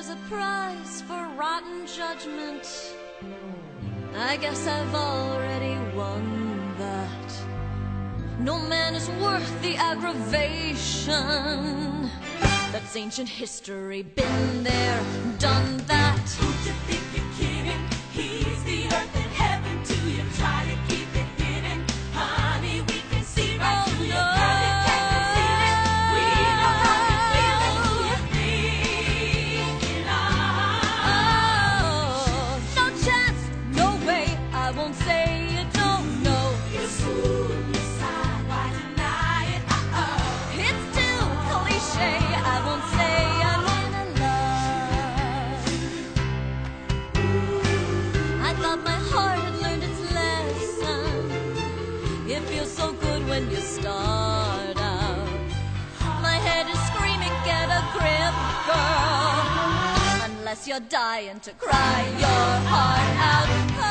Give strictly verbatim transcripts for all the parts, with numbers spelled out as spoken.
a price for rotten judgment. I guess I've already won that. No man is worth the aggravation. That's ancient history, been there, done that. Who you think you're kidding? He's the earth and heaven to you. Try to keep it hidden, honey. We can see right through your girl. You can't conceal it. We know how you feel and who you're thinking of. Oh, no chance, no way. I won't say you don't know. You fool inside, why deny it? Uh-oh. It's too cliche. I won't say I'm in love. I thought my heart had learned its lesson. It feels so good when you start out. My head is screaming, get a grip, girl. Unless you're dying to cry your heart out.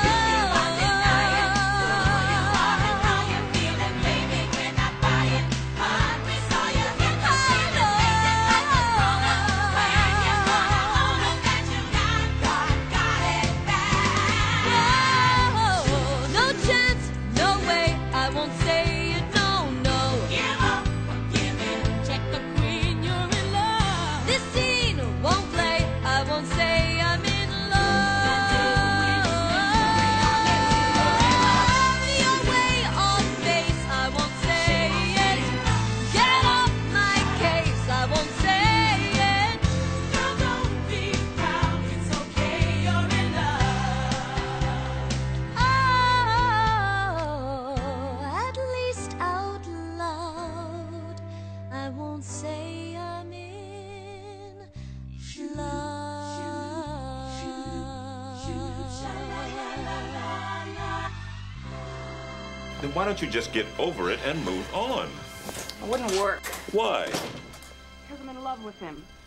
I won't say I'm in love. Then why don't you just get over it and move on? It wouldn't work. Why? Because I'm in love with him.